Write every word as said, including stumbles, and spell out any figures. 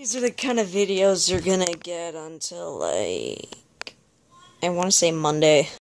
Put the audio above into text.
These are the kind of videos you're gonna get until, like, I want to say Monday.